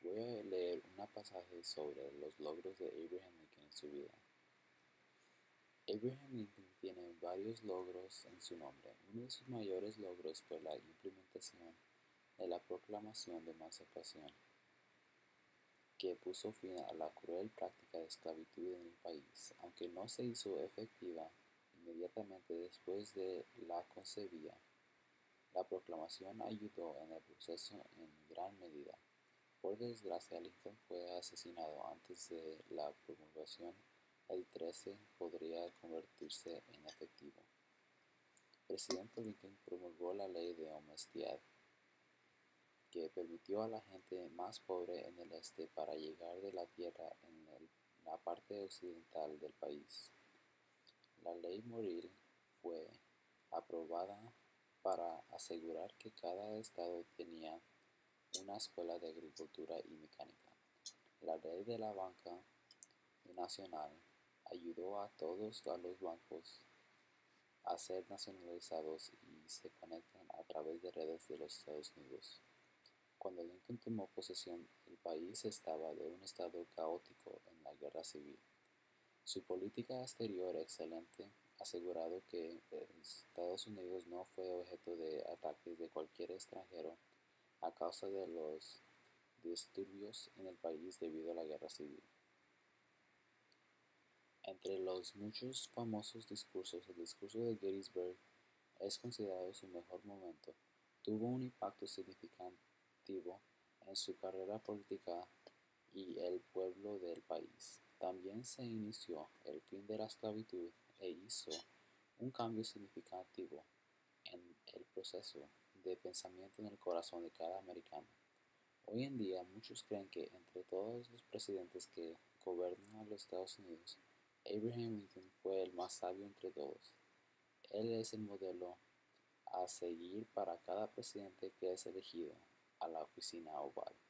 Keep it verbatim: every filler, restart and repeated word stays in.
voy a leer un pasaje sobre los logros de Abraham Lincoln en su vida. Abraham Lincoln tiene varios logros en su nombre. Uno de sus mayores logros fue la implementación de la Proclamación de Emancipación, que puso fin a la cruel práctica de esclavitud en el país. Aunque no se hizo efectiva inmediatamente después de la concebida, la proclamación ayudó en el proceso en gran medida. Por desgracia, Lincoln fue asesinado antes de la promulgación. El trece podría convertirse en efectivo. El presidente Lincoln promulgó la ley de honestidad, que permitió a la gente más pobre en el este para llegar de la tierra en el- la parte occidental del país. La ley Morrill fue aprobada para asegurar que cada estado tenía una escuela de agricultura y mecánica. La ley de la banca nacional ayudó a todos los bancos a ser nacionalizados y se conectan a través de redes de los Estados Unidos. Cuando Lincoln tomó posesión, el país estaba de un estado caótico en la guerra civil. Su política exterior excelente asegurado que Estados Unidos no fue objeto de ataques de cualquier extranjero a causa de los disturbios en el país debido a la guerra civil. Entre los muchos famosos discursos, el discurso de Gettysburg es considerado su mejor momento. Tuvo un impacto significativo en su carrera política y el pueblo del país. También se inició el fin de la esclavitud e hizo un cambio significativo en el proceso de pensamiento en el corazón de cada americano. Hoy en día, muchos creen que entre todos los presidentes que gobiernan a los Estados Unidos, Abraham Lincoln fue el más sabio entre todos. Él es el modelo a seguir para cada presidente que es elegido a la oficina oval.